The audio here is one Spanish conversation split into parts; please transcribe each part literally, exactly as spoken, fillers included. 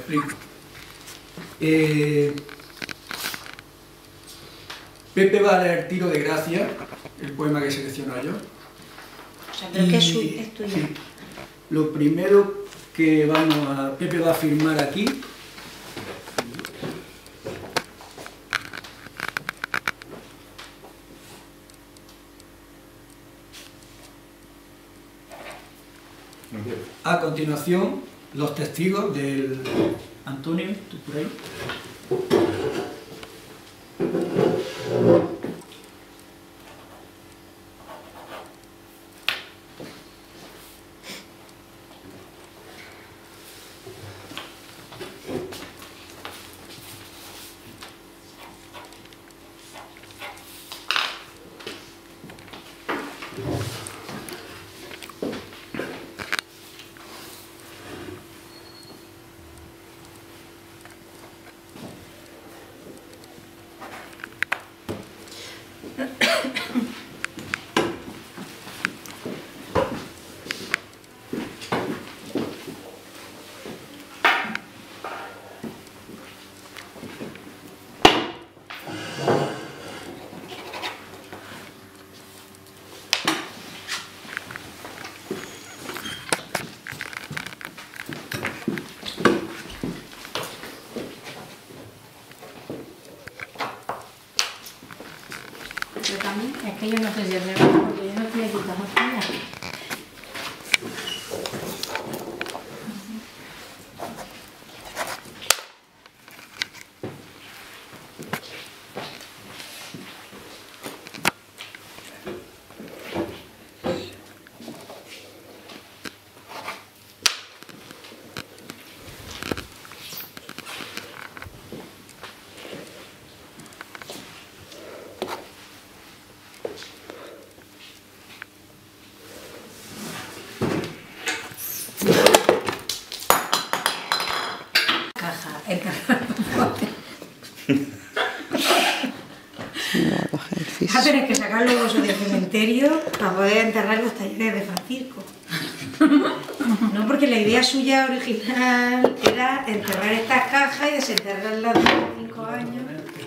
explico. Eh, Pepe va a leer Tiro de Gracia, el poema que selecciono yo. O sea, pero que es, su, es tuyo. Sí. Lo primero que vamos a... Pepe va a firmar aquí. A continuación, los testigos del... Antonio, ¿tú por ahí? Yo también, es que yo no sé si es negro porque yo no estoy aquí tan fría. Va a tener que sacar los huesos del cementerio para poder enterrar los talleres de Francisco. No, porque la idea suya original era enterrar estas cajas y desenterrarlas de cinco años.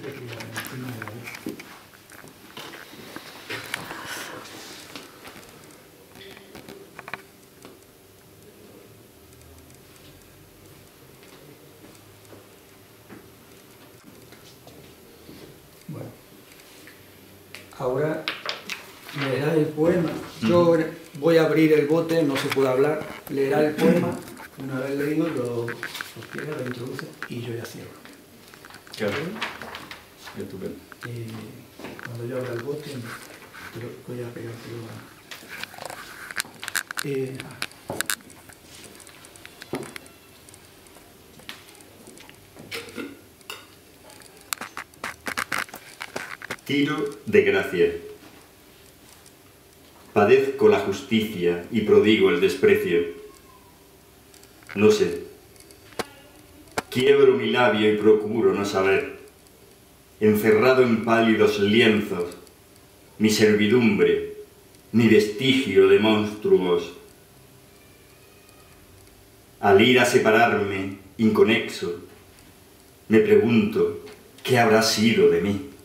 Bueno, ahora leerá el poema. Yo voy a abrir el bote, no se puede hablar. Leerá el poema, una vez leído lo, lo cierra, lo introduce y yo ya cierro. Claro, estupendo. Eh, cuando yo abra el bote, te lo voy a pegar. Eh, Tiro de Gracia. Padezco la justicia y prodigo el desprecio. No sé. Quiebro mi labio y procuro no saber. Encerrado en pálidos lienzos, mi servidumbre, mi vestigio de monstruos. Al ir a separarme, inconexo, me pregunto, ¿qué habrá sido de mí?